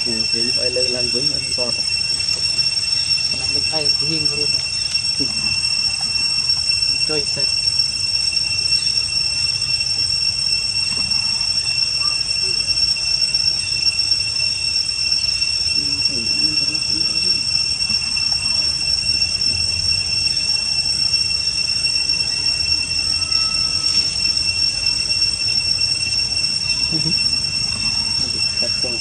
thì phải lên lần vững anh so làm được ai riêng luôn chơi sẽ tập trung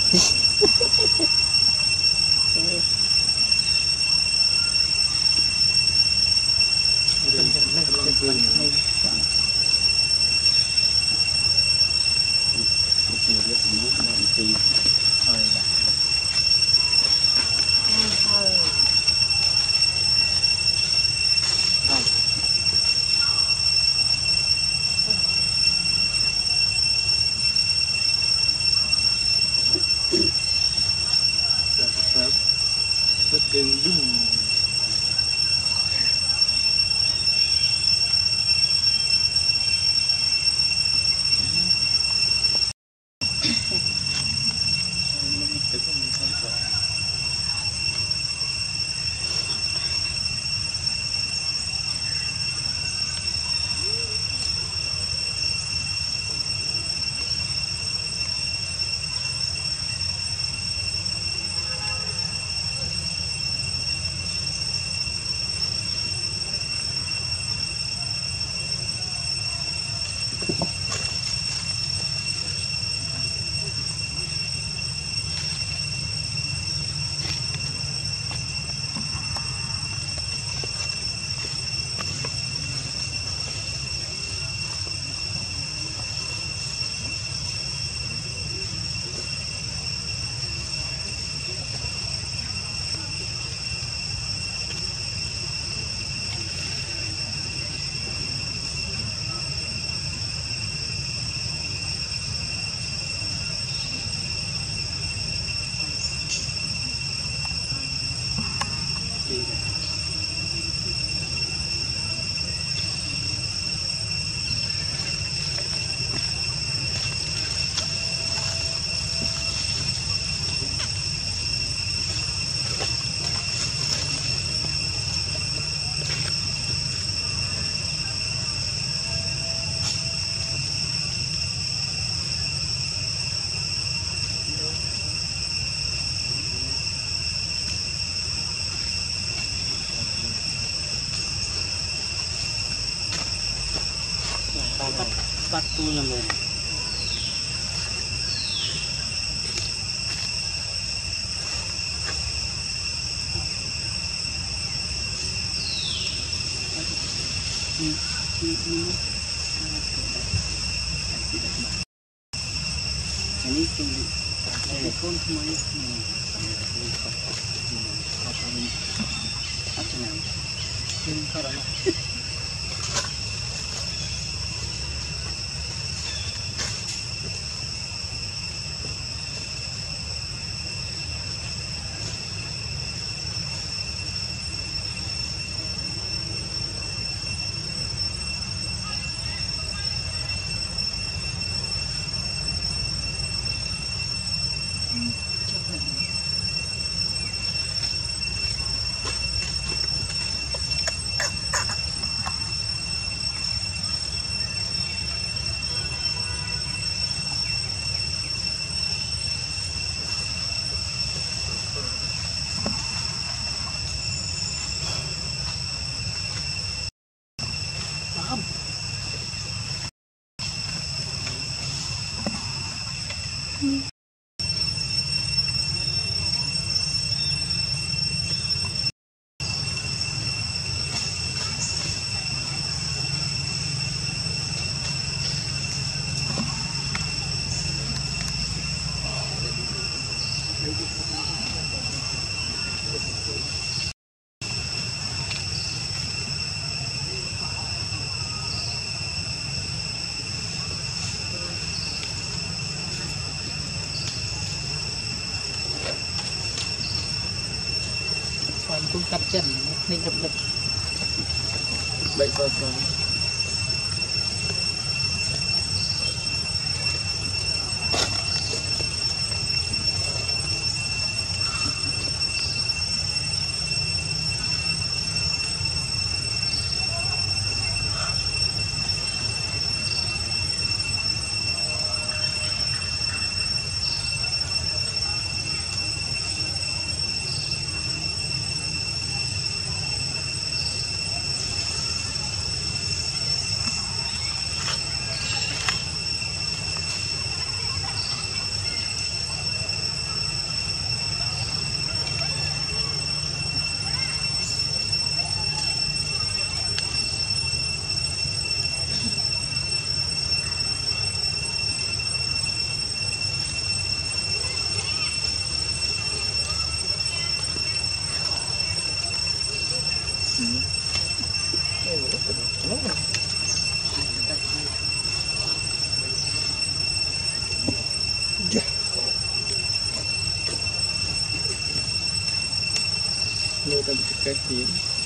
rất kinh đúng bắt tu nhà mình ini tinggi telepon semuanya apa namanya ini karena cũng cắt chân nên đập đập bệnh sơ sơ Tâm cái gì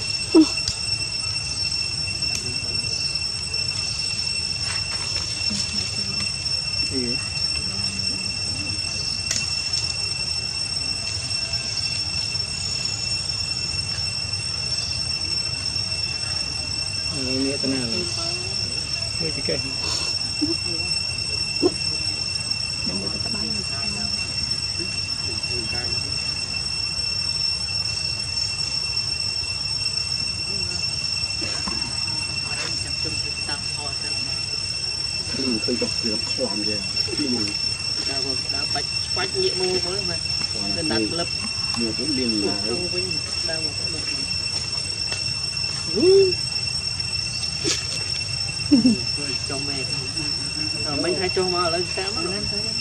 gì nghĩa thế nào mới chỉ cái khơi bọc được xoàn về đã bạch nhẹ mô mới mà nên đặt lập nhiều cũng liền là đang cho mẹ mấy hai cho mà lên sao mà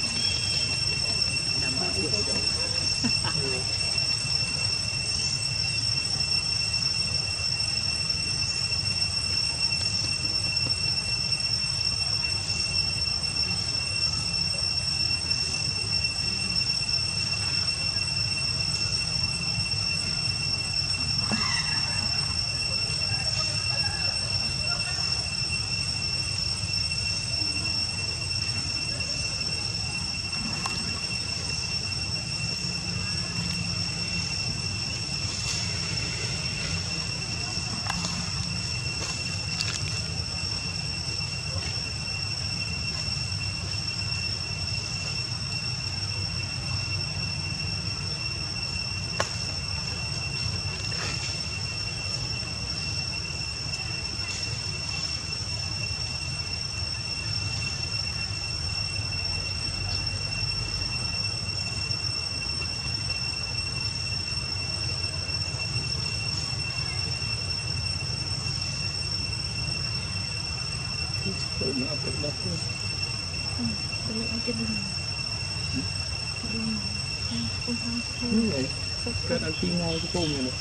nó áp lực đó cái ăn chi ngay cái tôm này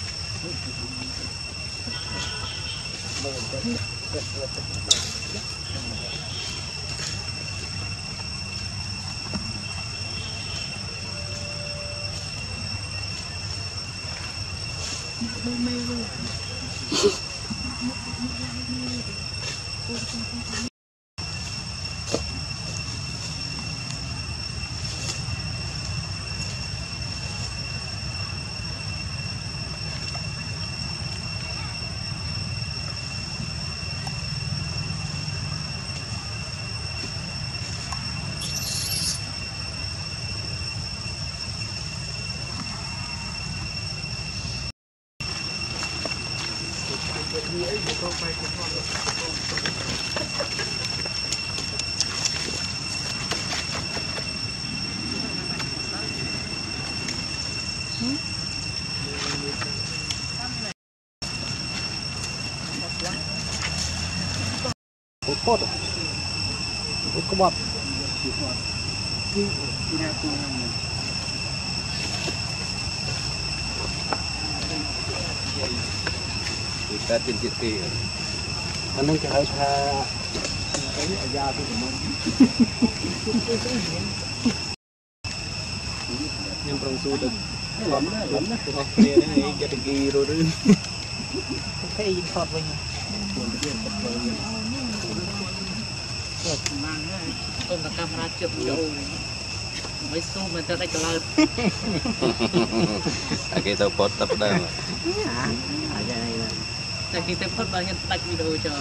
cốt có bọt ta tiền tiền thì anh đang cái tha cái ở da tôi của nhưng trong số được lắm đó kia này cái gì rồi đó cái gì thọt mình con là camera chụp video mấy số mình ta đánh cờ cái tàu pot tập đây mà ở đây là khi tôi phát bao nhiêu đánh video cho